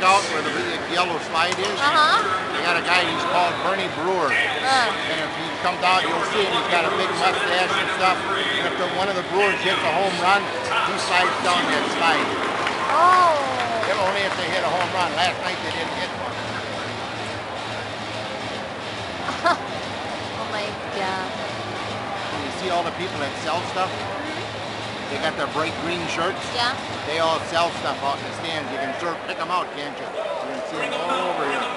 out where the big yellow slide is. They got a guy, he's called Bernie Brewer. And if he comes out, you'll see him. He's got a big mustache and stuff. And if one of the Brewers hits a home run, he slides down that slide. Oh. Only if they hit a home run. Last night they didn't hit one. Oh my God. And you see all the people that sell stuff? They got their bright green shirts. Yeah. They all sell stuff out in the stands. You can sort of pick them out, can't you? You can see them all over here.